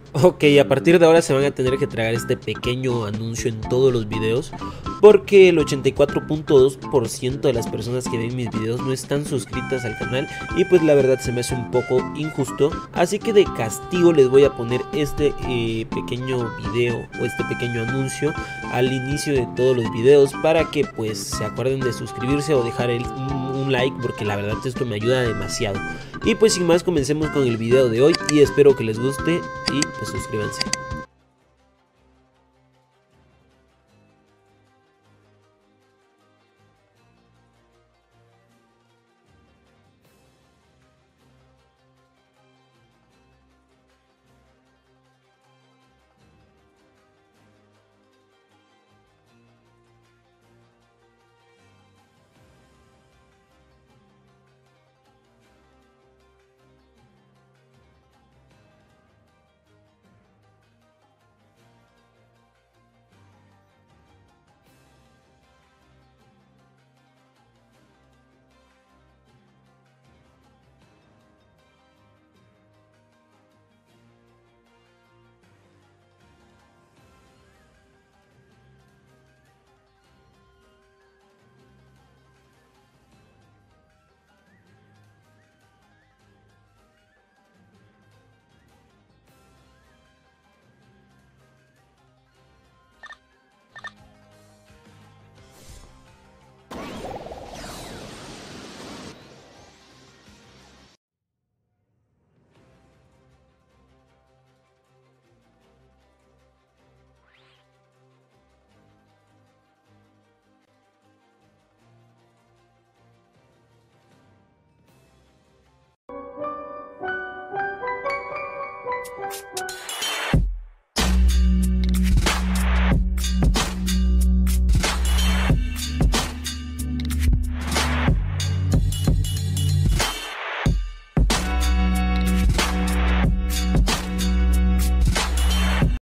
Ok, a partir de ahora se van a tener que tragar este pequeño anuncio en todos los videos porque el 84.2% de las personas que ven mis videos no están suscritas al canal y pues la verdad se me hace un poco injusto, así que de castigo les voy a poner este pequeño video o este pequeño anuncio al inicio de todos los videos para que pues se acuerden de suscribirse o dejar un like, porque la verdad esto me ayuda demasiado. Y pues sin más, comencemos con el video de hoy y espero que les guste y pues suscríbanse.